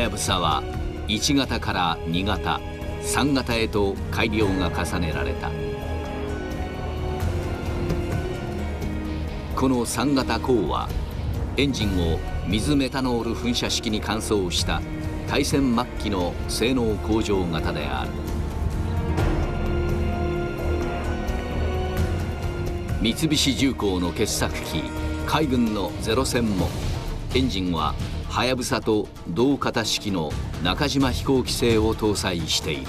やぶさは1型から2型、3型へと改良が重ねられた。この3型鋼はエンジンを水メタノール噴射式に換装した大戦末期の性能向上型である。三菱重工の傑作機海軍のゼロ戦もエンジンははやぶさと同型式の中島飛行機製を搭載している。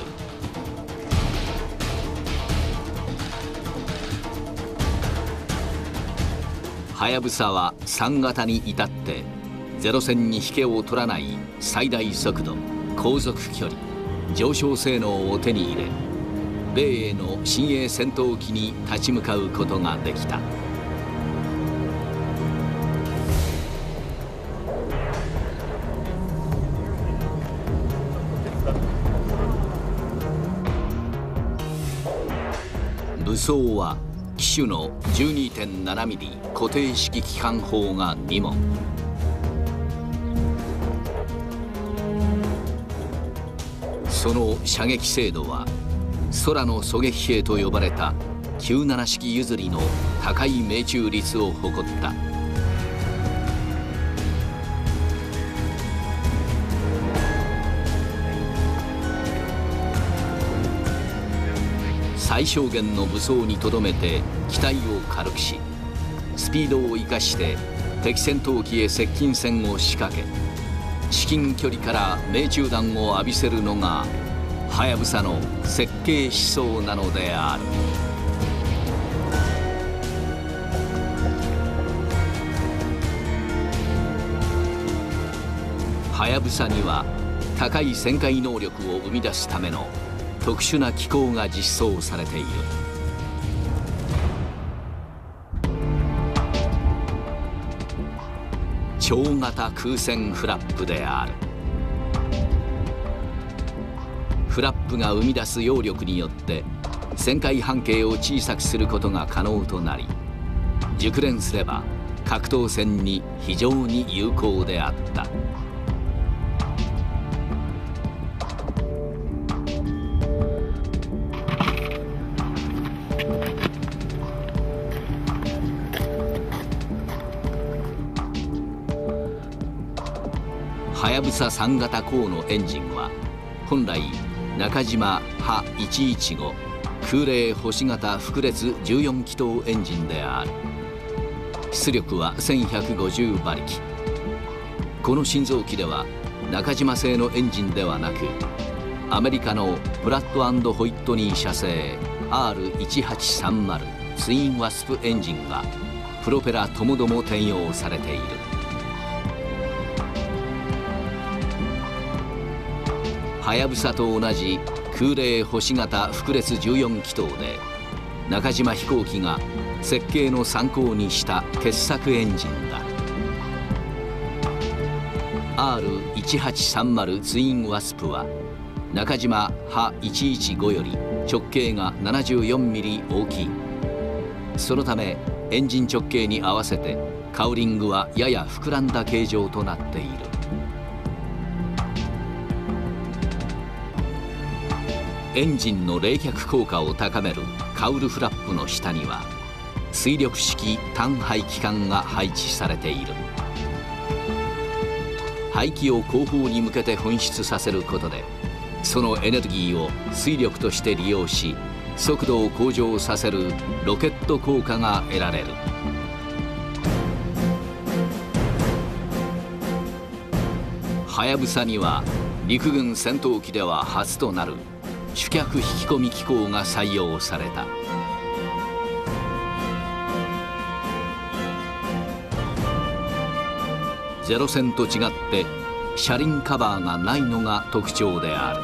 はやぶさは3型に至ってゼロ戦に引けを取らない最大速度、航続距離、上昇性能を手に入れ、米英の新鋭戦闘機に立ち向かうことができた。武装は機種の 12.7 ミリ固定式機関砲が2門。その射撃精度は空の狙撃兵と呼ばれた97式譲りの高い命中率を誇った。最小限の武装にとどめて機体を軽くし、スピードを生かして敵戦闘機へ接近戦を仕掛け、至近距離から命中弾を浴びせるのがはやぶさの設計思想なのである。はやぶさには高い旋回能力を生み出すための特殊な機構が実装されている。超型空戦フラップである。フラップが生み出す揚力によって旋回半径を小さくすることが可能となり、熟練すれば格闘戦に非常に有効であった。はやぶさ3型鋼のエンジンは本来中島波115空冷星型複列14気筒エンジンである。出力は1150馬力。この新造機では中島製のエンジンではなく、アメリカのプラット&ホイットニー社製 R1830 ツインワスプエンジンがプロペラともども転用されている。はやぶさと同じ空冷星型複列14気筒で中島飛行機が設計の参考にした傑作エンジンだ。 R1830 ツインワスプは中島波115より直径が74ミリ大きい。そのためエンジン直径に合わせてカウリングはやや膨らんだ形状となっている。エンジンの冷却効果を高めるカウルフラップの下には水力式単排気管が配置されている。排気を後方に向けて噴出させることでそのエネルギーを水力として利用し速度を向上させるロケット効果が得られる。はやぶさには陸軍戦闘機では初となる主脚引き込み機構が採用された。ゼロ戦と違って車輪カバーがないのが特徴である。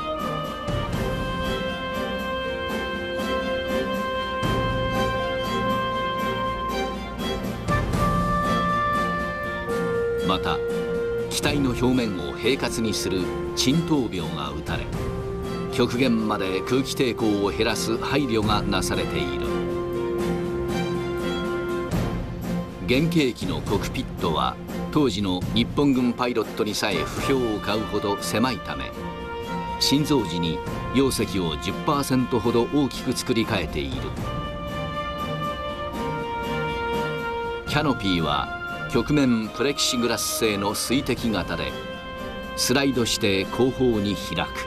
また機体の表面を平滑にする沈頭鋲が打たれ、極限まで空気抵抗を減らす配慮がなされている。原型機のコクピットは当時の日本軍パイロットにさえ不評を買うほど狭いため、新造時に容積を 10% ほど大きく作り変えている。キャノピーは曲面プレキシグラス製の水滴型で、スライドして後方に開く。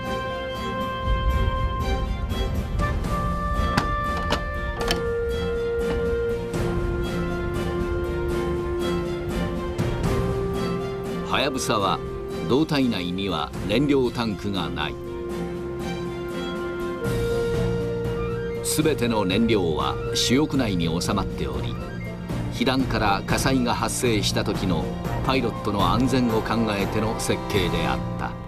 はやぶさは胴体内には燃料タンクがない。すべての燃料は主翼内に収まっており、被弾から火災が発生した時のパイロットの安全を考えての設計であった。